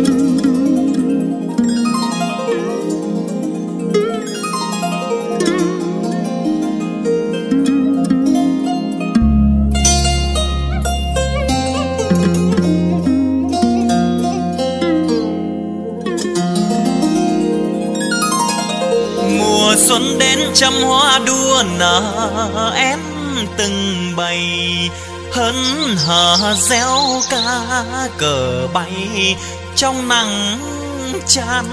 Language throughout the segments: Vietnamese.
Xuân đến trăm hoa đua nở én từng bầy, hớn hở réo ca cờ bay trong nắng chan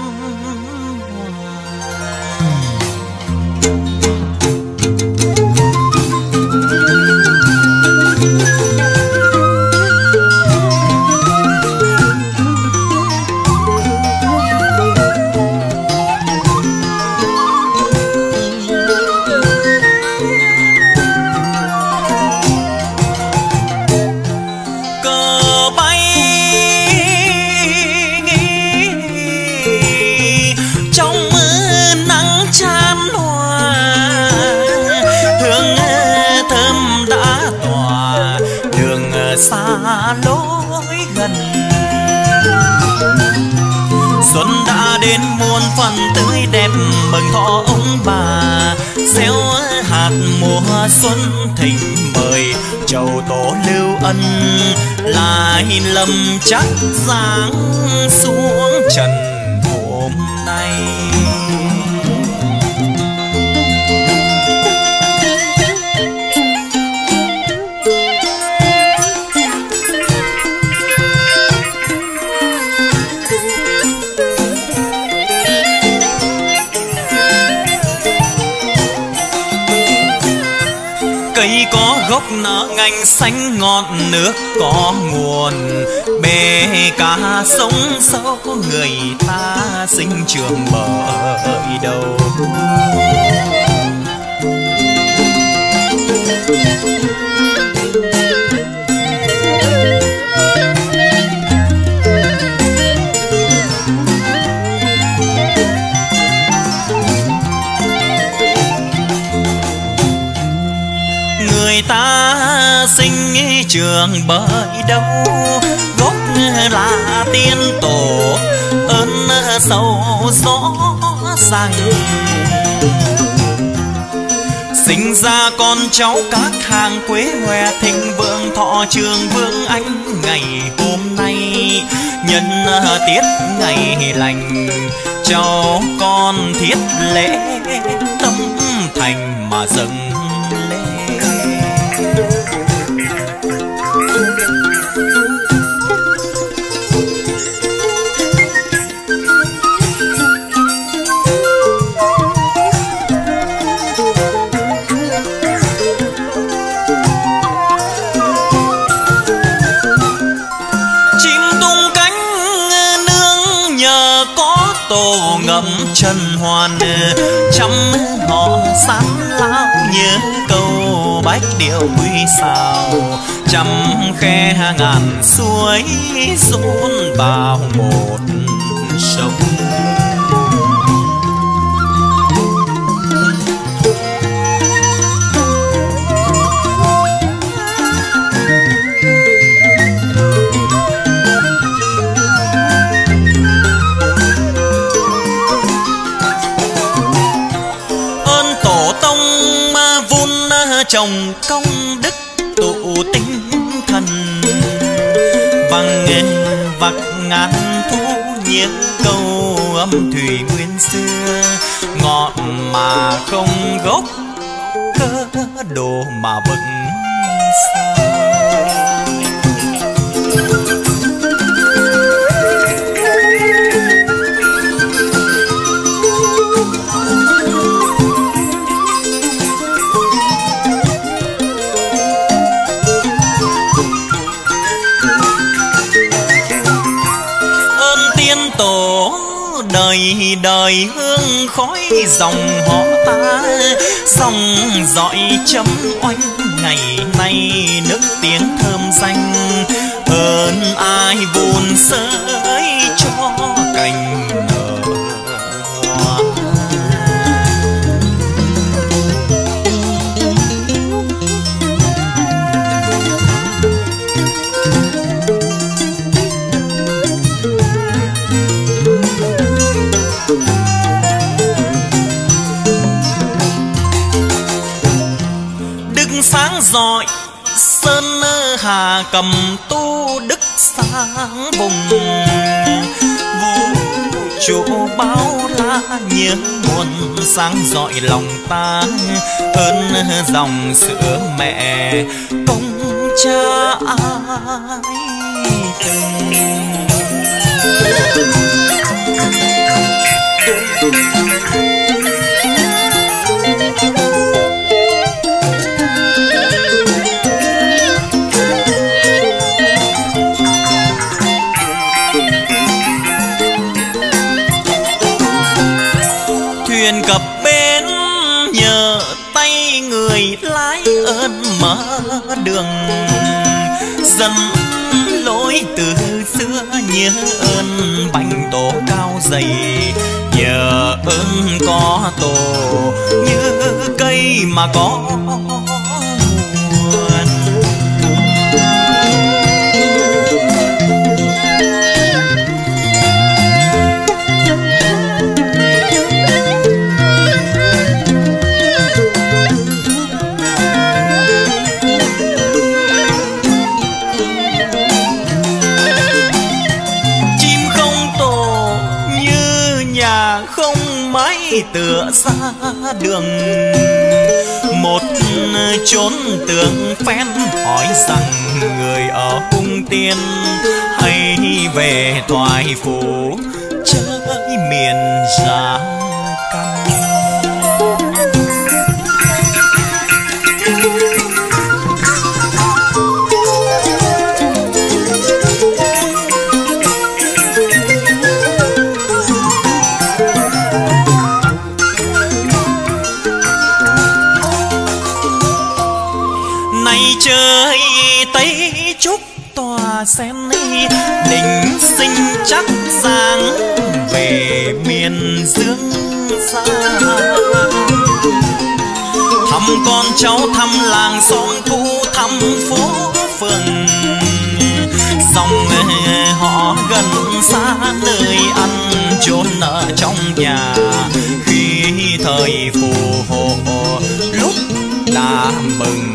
xa lối gần. Xuân đã đến muôn phần tươi đẹp mừng thọ ông bà, gieo hạt mùa xuân thịnh mời chầu tổ lưu ân, lại lầm chắc giáng xuống trần hôm nay. Cây có gốc nở ngành xanh ngọn nước có nguồn, bể cá sông sâu người ta sinh trường bởi đầu. Người ta sinh trường bởi đâu, gốc là tiên tổ ơn sâu rõ ràng. Sinh ra con cháu các hàng quế hoe thịnh vượng thọ trường vương anh ngày hôm nay, nhân tiết ngày lành cho con thiết lễ tâm thành mà dâng lên. Tổ ngậm chân hoàn trăm họ sán lao nhớ câu bách điệu quy xào, trăm khe ngàn suối dồn vào một sông. Trồng công đức tụ tinh thần, vang vặc ngàn thu những câu âm thủy nguyên xưa, ngọn mà không gốc cơ đồ mà vững sao. Tổ đời đời hương khói dòng họ ta, dòng dõi chấm oanh ngày nay nước tiếng thơm danh, hơn ai vun sới cho cành nở hoa. nhà cầm tu đức sáng vùng. Vũ trụ bao la nhớ muôn sáng rọi lòng ta, ơn dòng sữa mẹ công cha ai từng. Thuyền cập bến nhờ tay người lái ơn mở đường, dẫn lối từ xưa nhớ ơn bánh tổ cao dày, nhờ ơn có tổ như cây mà có nguồn. Tựa ra đường một chốn tượng phen, hỏi rằng người ở cung tiên hay về thoại phủ chơi miền gia căn. Chơi Tây Trúc tòa sen đình sinh chắc giang về miền Dương xa. Thăm con cháu thăm làng xóm thu thăm phố phường, dòng họ gần xa nơi ăn chốn ở trong nhà. Khi thời phù hộ lúc đã mừng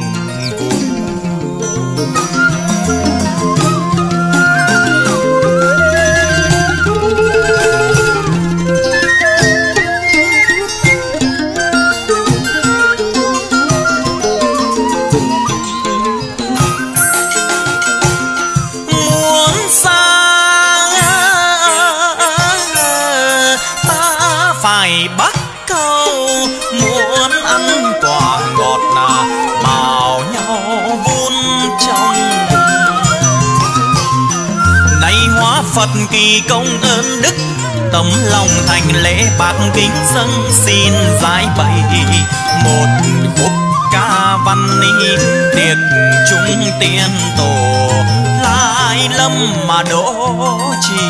Bắc câu muốn ăn quả ngọt là bảo nhau vun trồng. Nay hóa Phật kỳ công ơn đức, tấm lòng thành lễ bạc kính dâng xin giải bày một khúc ca văn tiệc chúng tiên tổ lai lâm mà đỗ trì.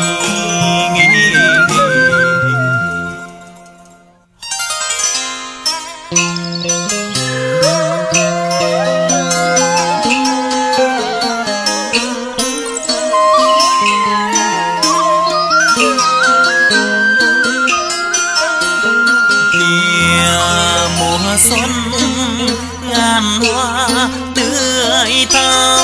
Xuân ngàn hoa tươi thắm,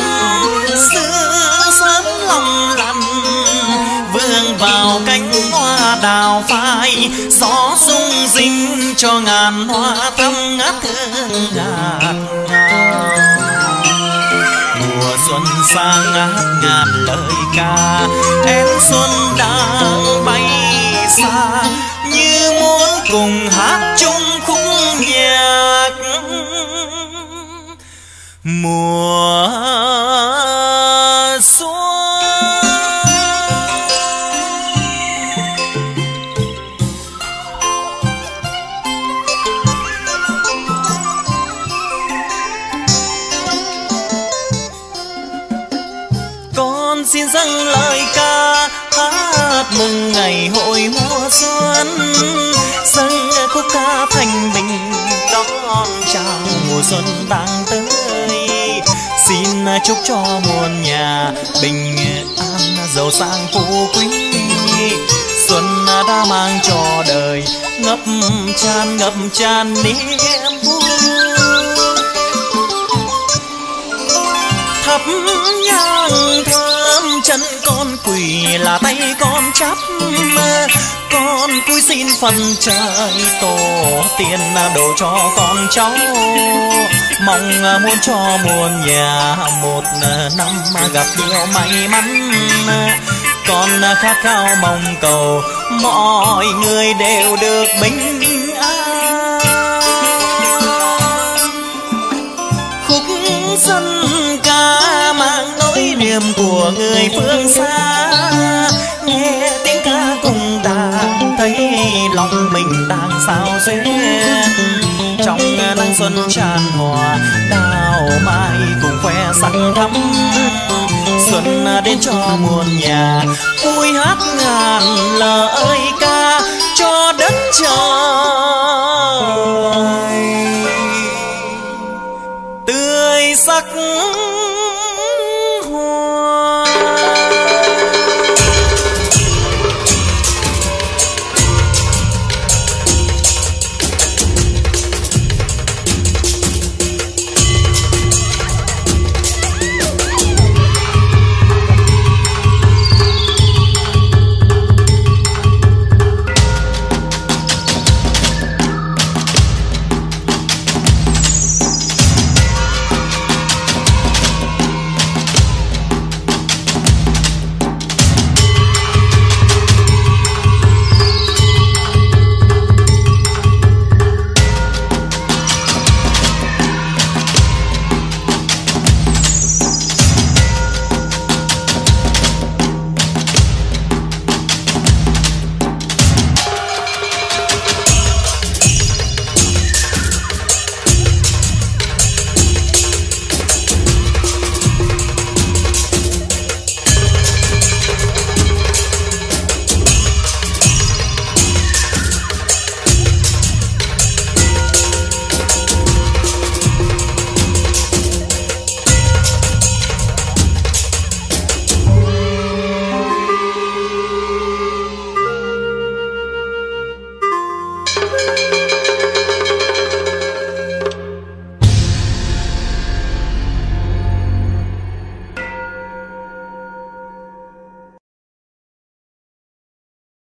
xưa sớm lòng lành vương vào cánh hoa đào phai. Gió rung rinh cho ngàn hoa thắm ngát hương ngạt ngào. Mùa xuân sang ngát ngàn lời ca, em xuân đang bay xa như muốn cùng hát chung khúc nhạc mùa xuân. Con xin dâng lời ca hát mừng ngày hội mùa xuân, dâng khúc ca thanh bình đón chào mùa xuân đang tới. Xin chúc cho muôn nhà bình an giàu sang phú quý, xuân đã mang cho đời ngập tràn niềm vui. thắp nhang thơm, chân con quỳ là tay con chắp. Con cúi xin phần trời tổ tiên đổ cho con cháu, mong muốn cho muôn nhà một năm gặp nhiều may mắn. Con khát khao mong cầu mọi người đều được bình an. Khúc dân ca mang nỗi niềm của người phương xa, nghe tiếng ca cùng đàn thấy lòng mình đang sao xuyến. Trong nắng xuân tràn hòa, đào mai cùng khoe sắc thắm. Xuân đến cho muôn nhà vui hát ngàn lời ca cho đất trời tươi sắc hoa.